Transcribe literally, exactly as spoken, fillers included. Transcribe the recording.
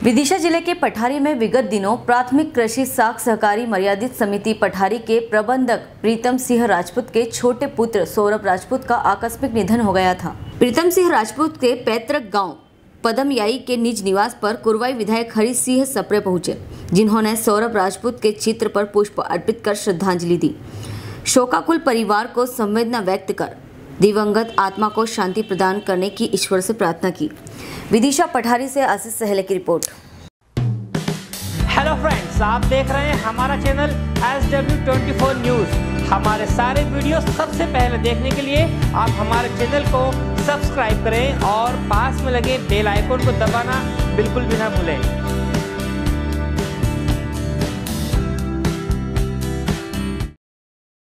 विदिशा जिले के पठारी में विगत दिनों प्राथमिक कृषि साख सहकारी मर्यादित समिति पठारी के प्रबंधक प्रीतम सिंह राजपूत के छोटे पुत्र सौरभ राजपूत का आकस्मिक निधन हो गया था। प्रीतम सिंह राजपूत के पैतृक गांव पदमयाई के निज निवास पर कुरवाई विधायक हरि सिंह सप्रे पहुंचे, जिन्होंने सौरभ राजपूत के चित्र पर पुष्प अर्पित कर श्रद्धांजलि दी। शोकाकुल परिवार को संवेदना व्यक्त कर दिवंगत आत्मा को शांति प्रदान करने की ईश्वर से प्रार्थना की। विदिशा पठारी से आशीष सहले की रिपोर्ट। हेलो फ्रेंड्स, आप देख रहे हैं हमारा channel S W twenty four news. हमारे सारे वीडियो सबसे पहले देखने के लिए आप हमारे चैनल को सब्सक्राइब करें और पास में लगे बेल आइकन को दबाना बिल्कुल भी ना भूलें।